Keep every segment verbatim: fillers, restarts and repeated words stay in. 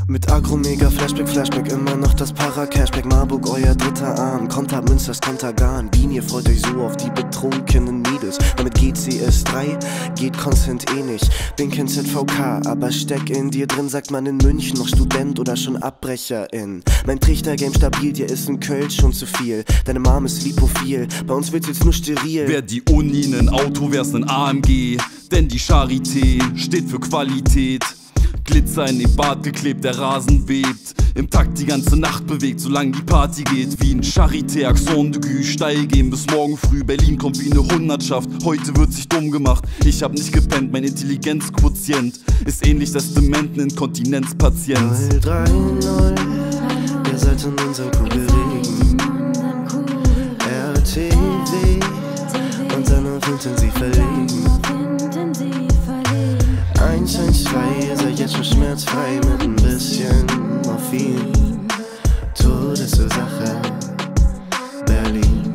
Mit Agro, Mega, Flashback, Flashback, immer noch das Para-Cashback. Marburg, euer dritter Arm, Konter, Münsters, Kontergan. Wien, ihr freut euch so auf die betrunkenen Mädels. Damit geht C S drei, geht Consent eh nicht. Bin kein Z V K, aber steck in dir drin, sagt man in München noch Student oder schon Abbrecherin. Mein Trichter-Game stabil, dir ist ein Kölsch schon zu viel. Deine Mom ist lipophil, bei uns wird's jetzt nur steril. Wär die Uni nen Auto, wär's nen A M G. Denn die Charité steht für Qualität. Glitzer in den Bart geklebt, der Rasen bebt. Im Takt die ganze Nacht bewegt, solange die Party geht. Wie ein Charité, Axon de Gue, steil gehen bis morgen früh. Berlin kommt wie eine Hundertschaft, heute wird sich dumm gemacht. Ich hab nicht gepennt, mein Intelligenzquotient ist ähnlich des dementen Inkontinenzpatients. null drei null, ihr seid in unserem Kugelregen. R T W und dann auf intensiv verlegen. eins eins zwei, ihr seid jetzt schon schmerzfrei mit ein bisschen Morphin. Todesursache, Berlin.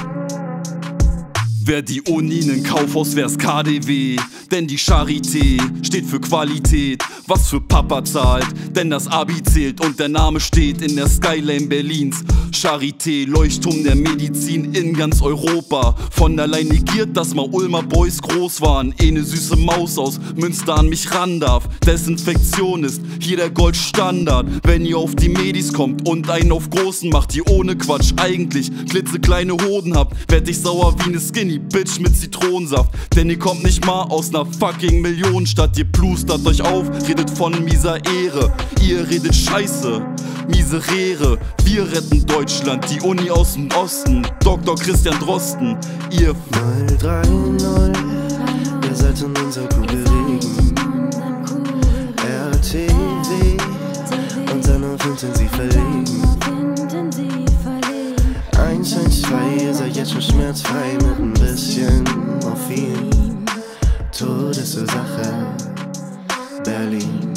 Wär die Uni nen Kaufhaus, wär's K D W. Denn die Charité steht für Qualität. Was für Papa zahlt, denn das Abi zählt und der Name steht in der Skyline Berlins. Charité, Leuchtturm der Medizin in ganz Europa. Von allein negiert, dass mal Ulmer Boys groß waren. Eh ne süße Maus aus Münster an mich ran darf. Desinfektion ist hier der Goldstandard. Wenn ihr auf die Medis kommt und einen auf Großen macht, die ohne Quatsch eigentlich klitzekleine Hoden habt, werd ich sauer wie ne Skinny Bitch mit Zitronensaft. Denn ihr kommt nicht mal aus ner fucking Millionenstadt. Ihr plustert euch auf, redet von mieser Ehre. Ihr redet Scheiße, Miserere. Wir retten Deutschland, die Uni aus dem Osten. Doktor Christian Drosten, ihr null drei null, ihr seid in unserem Kugelregen. R T W und dann auf intensiv verlegen. eins eins zwei, ihr seid jetzt schon schmerzfrei mit ein bisschen Morphin. Todesursache, Berlin.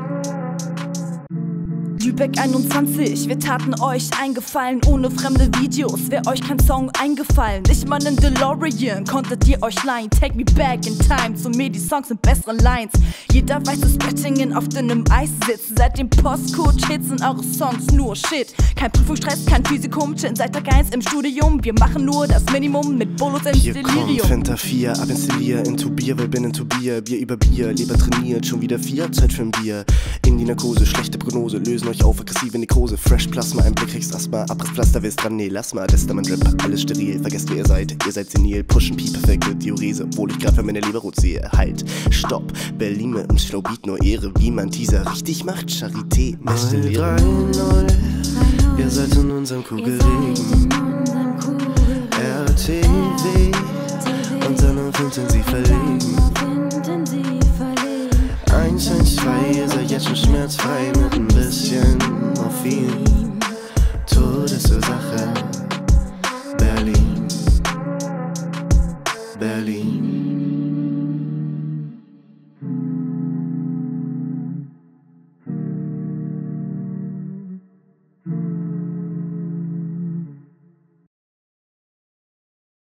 Lübeck einundzwanzig, wir taten euch eingefallen. Ohne fremde Videos wär euch kein Song eingefallen. Nicht mal nen DeLorean konntet ihr euch leihen. Take me back in time, zu mir die Songs sind bessere Lines. Jeder weiß, dass Göttingen auf dünnem Eis sitzt. Seit dem Postcode-Hits sind eure Songs nur Shit. Kein Prüfungsstress, kein Physikum, chillen seit Tag eins im Studium. Wir machen nur das Minimum mit Bolos ins Hier Delirium. kommt Fanta vier, abinstallier, into Bier, weil bin into Bier. Bier über Bier, Leber trainiert, schon wieder vier, Zeit für ein Bier. In die Narkose, schlechte Prognose, lösen euch auf, aggressive Nekrose. Fresh Plasma, ein Blick kriegst Asthma, Abrisspflaster willst dran, nee, lass mal. Testament Rap, alles steril, vergesst wer ihr seid, ihr seid senil. Pushen Pi, perfekte Diurese, obwohl ich grad für meine Leber rot sehe. Halt, stopp, Berlin mit uns Schlaubeat, nur Ehre, wie man Teaser richtig macht. Charité, beste Lehre. null drei null, ihr seid in unserem Kugelregen. R T W und dann auf intensiv verlegen. eins eins zwei, ihr seid jetzt schon schmerzfrei mit ein bisschen Morphin. Todesursache, Berlin, Berlin.